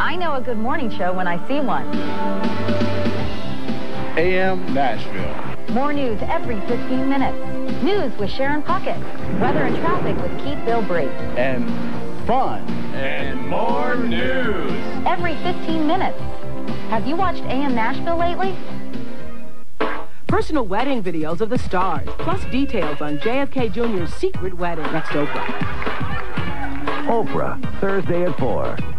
I know a good morning show when I see one. AM Nashville. More news every 15 minutes. News with Sharon Puckett. Weather and traffic with Keith Bilbrey. And fun. And more news. Every 15 minutes. Have you watched AM Nashville lately? Personal wedding videos of the stars, plus details on JFK Jr.'s secret wedding. Next Oprah. Oprah, Thursday at 4.